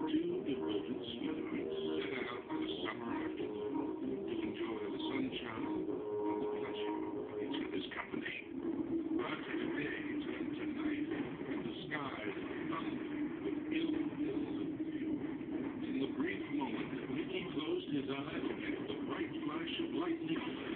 Two devoted sweethearts set out on a summer afternoon to enjoy the sunshine and the pleasure of each other's company. But the day turned to night, and the sky thundered with ill winds of fury. In the brief moment that Mickey closed his eyes, the bright flash of lightning